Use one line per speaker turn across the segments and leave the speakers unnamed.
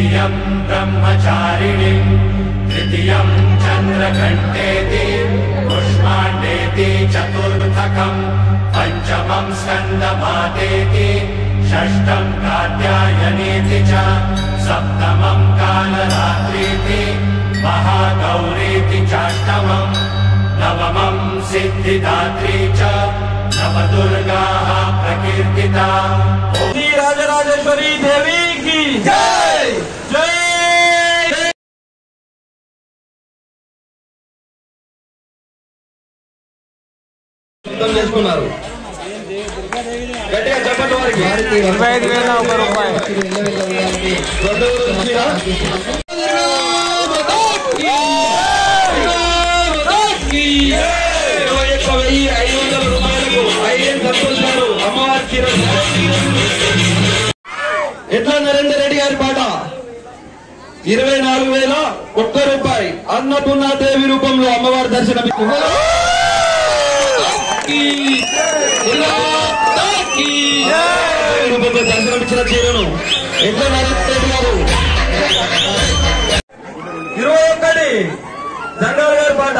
द्वितीयं ब्रह्मचारिणीं तृतीयं चन्द्रघण्टेति कुष्माण्डेति चतुर्थकं पंचमं स्कन्दमातेति षष्ठं कात्यायनीति च सप्तमं कालरात्रीति महागौरीति चाष्टमं नवमं सिद्धिदात्री च नवदुर्गाः प्रकीर्तिता।
श्री राजराजेश्वरी देवी की जय जय। చేసుకున్నారు గట్టిగా చెప్పండి వారికి 25,000 1 రూపాయి ఎట్లా నరేందర్ రెడ్డి గారి పాట 24,001 రూపాయి అన్నపూర్ణ దేవి రూపంలో అమ్మవారి దర్శనం దర్శనమిచ్చిన చీరను ఎట్లా నరేందర్ రెడ్డి గారు 21 జంగాల్ గారి పాట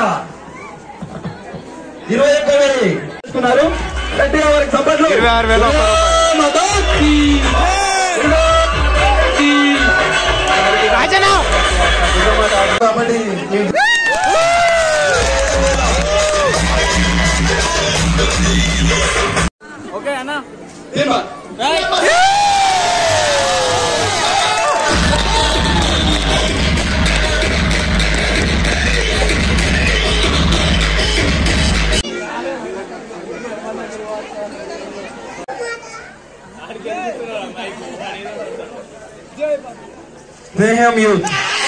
21,000 తీసుకున్నారు గట్టిగా వారికి సభలో 26,000 కాబట్టి ఓకే అన్నా Graham Youth.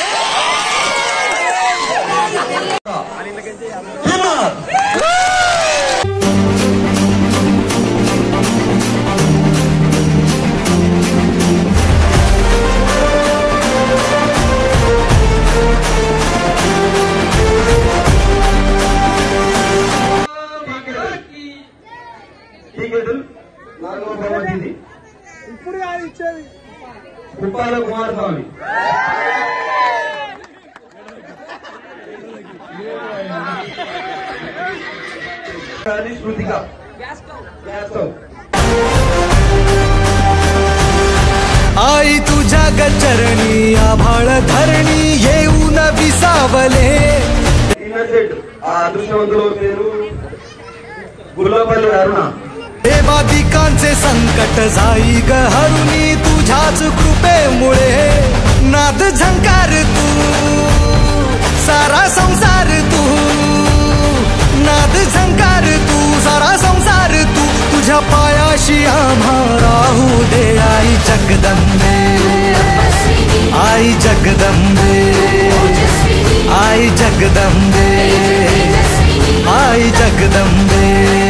ఇప్పుడు ఇచ్చేది కుప్పాల కుమారస్వామి స్మృతిక
आई तुझ्या गचरणी आभाळ धरणी येऊन विसावले
ఆ అదృష్టవంతుల పేరు గుల్లపల్లి అరుణ
देवादिकांचे संकट जाई ग हरुणी तुझ्याच कृपेमुळे नाद झंकार तू सारा संसार तू नाद झंकार तू सारा संसार तू तुझ्या पायाशी आम्हा राहू दे आई जगदंबे आई जगदंबे आई जगदंबे आई जगदंबे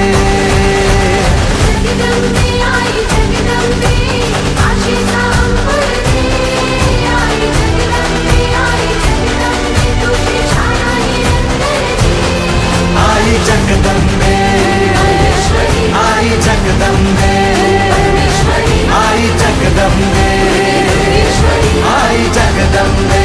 आई जगदंबे आई जगदंबे आई जगदंबे आई जगदंबे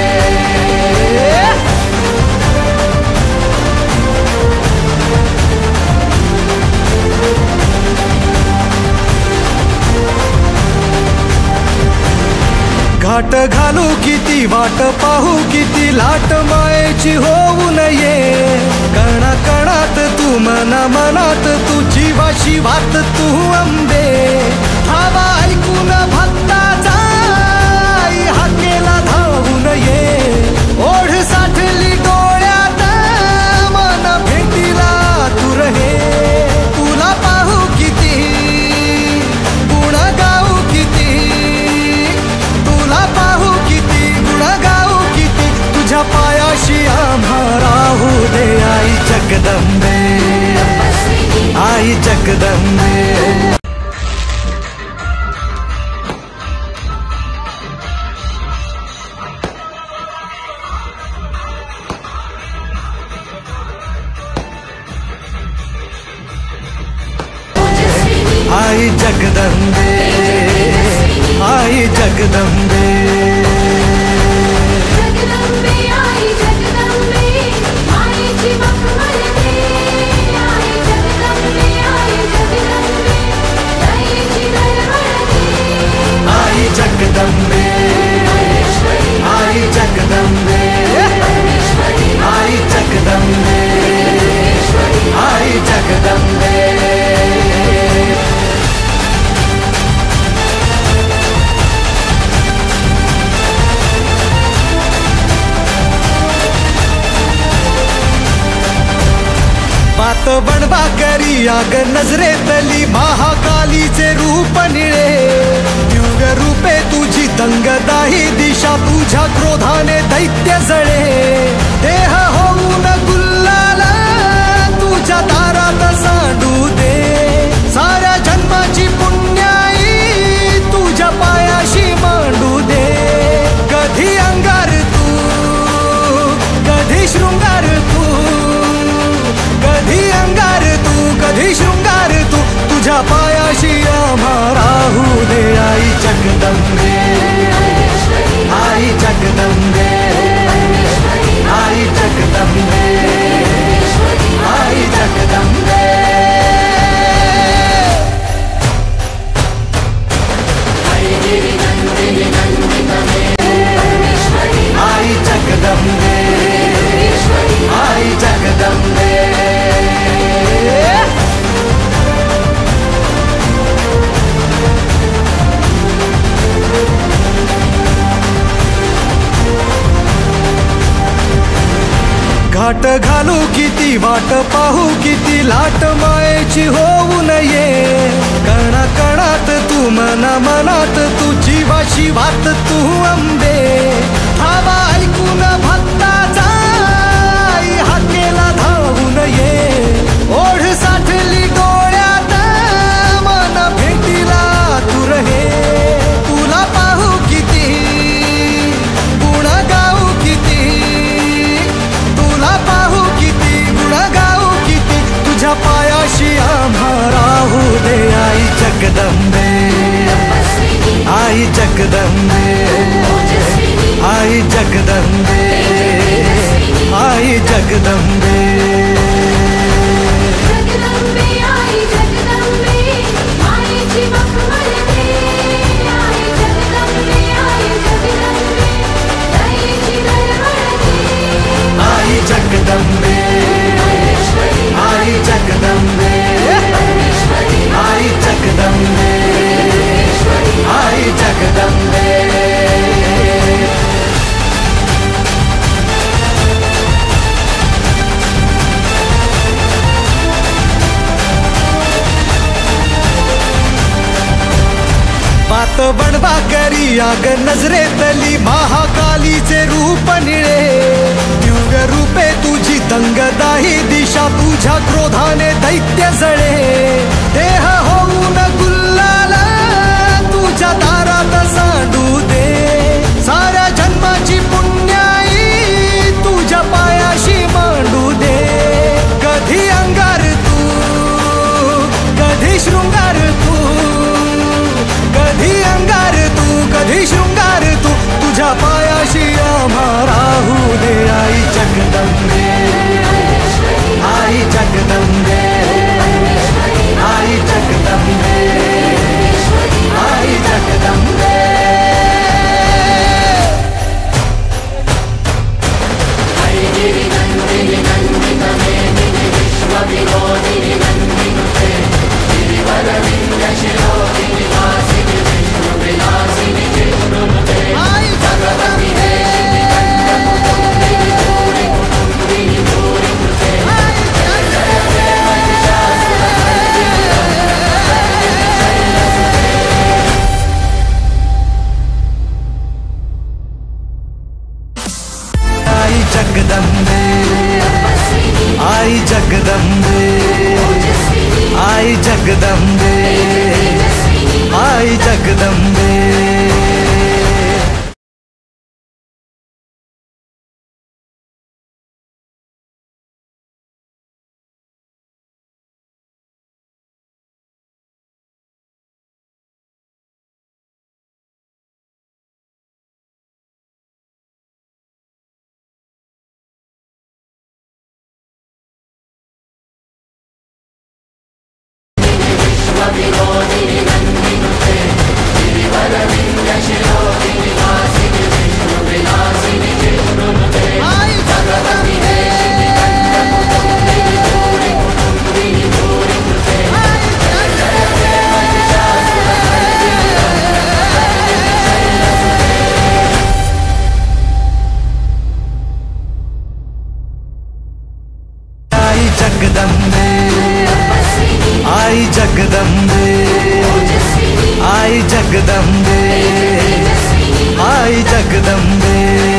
घाट घालू किती वाट पाहू किती लाट मायेची होऊ नये कणा कणात तू मना मनात तू जीवाशी वात तू अंबे धावा ऐकून भक्ताचा आई हाकेला धावून ये ओढ साठली डोळ्यात मन भेटीला तू रहे तुला पाहू किती गुण गाऊ किती तुला पाहू किती गुण गाऊ किती तुझ्या पायाशी आम्हा राहू दे आई जगदंबे आई जगदंबे आई जगदंबे आई जगदंबे। आग नजरेतली महाकालीचे रूप निळे दिव्य रूपे तुझी दंगदाही दिशा तुझ्या क्रोधाने दैत्य जळे देह होऊन गुल्लाल तुझ्या दारात सांडू दे साऱ्या जन्माची पुण्याई तुझ्या पायाशी मांडू दे कधी अंगार तू कधी शृंगार तू कधी अंगार तू कधी शृंगार तू तुझ्या पायाशी आम्हा राहू दे आई जगदंबे आई जगदंबे आई जगदंबे आई जगदंबे आई जगदंबे आई जगदंबे घाट घालू किती वाट पाहू किती लाट मायेची होऊ नये कणा कणात तू मना मनात तू जीवा शिवात तू अंबे धावा ऐकून भक्ताचा आई हाकेला धावू नये ओढ साठली डोळ्यात मन भेटीला तू रहे तुला पाहू किती गुण गाऊ किती तुला पाहू किती गुण गाऊ किती तुझ्या पायाशी आम्हा राहू दे आई जगदंबे आई जगदंबे आई जगदंबे आई जगदंबे जगदंबे आई जगदंबे आई जगदंबे आई जगदंबे बात बनवा करी आग नजरेतली महाकालीचे रूप निळे दिव्य रूपे तुझी दंगदाही दिशा तुझ्या क्रोधाने दैत्य जळे देह होऊन गुल्लाल तुझ्या दारात सांडू दे साऱ्या जन्माची पुण्याई तुझ्या पायाशी मांडू दे कधी अंगार तू कधी शृंगार तू कधी अंगार तू कधी शृंगार तू तुझ्या पायाशी आम्हा राहू दे आई जगदंबे आई जगदंबे आई जगदंबे आई जगदंबे जगदंबे आई जगदंबे आई जगदंबे आई जगदंबे जगदंबे जगदम्बे।